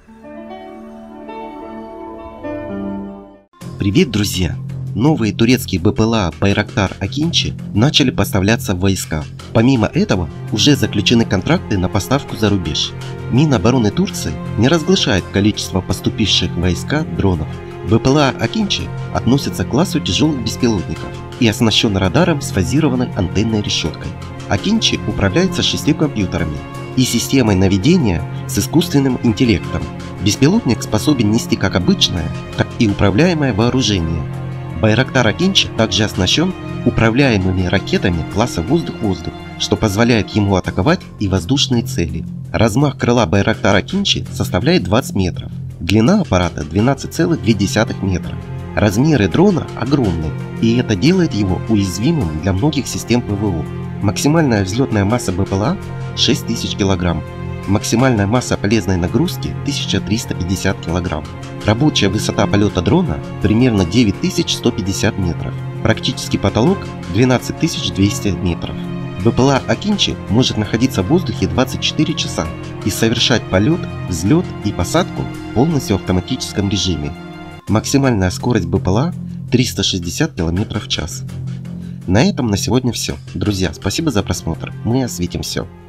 Привет, друзья! Новые турецкие БПЛА Байрактар Акинчи начали поставляться в войска. Помимо этого, уже заключены контракты на поставку за рубеж. Минобороны Турции не разглашает количество поступивших в войска дронов. БПЛА Акинчи относятся к классу тяжелых беспилотников и оснащен радаром с фазированной антенной решеткой. Акинчи управляется 6 компьютерами и системой наведения с искусственным интеллектом. Беспилотник способен нести как обычное, так и управляемое вооружение. Байрактар Акинчи также оснащен управляемыми ракетами класса воздух-воздух, что позволяет ему атаковать и воздушные цели. Размах крыла Байрактар Акинчи составляет 20 метров, длина аппарата 12,2 метра. Размеры дрона огромны, и это делает его уязвимым для многих систем ПВО. Максимальная взлетная масса БПЛА 6000 кг. Максимальная масса полезной нагрузки 1350 кг. Рабочая высота полета дрона примерно 9150 метров. Практический потолок 12200 метров. БПЛА Акинчи может находиться в воздухе 24 часа и совершать полет, взлет и посадку полностью в автоматическом режиме. Максимальная скорость БПЛА 360 км в час. На этом на сегодня все. Друзья, спасибо за просмотр. Мы осветим все.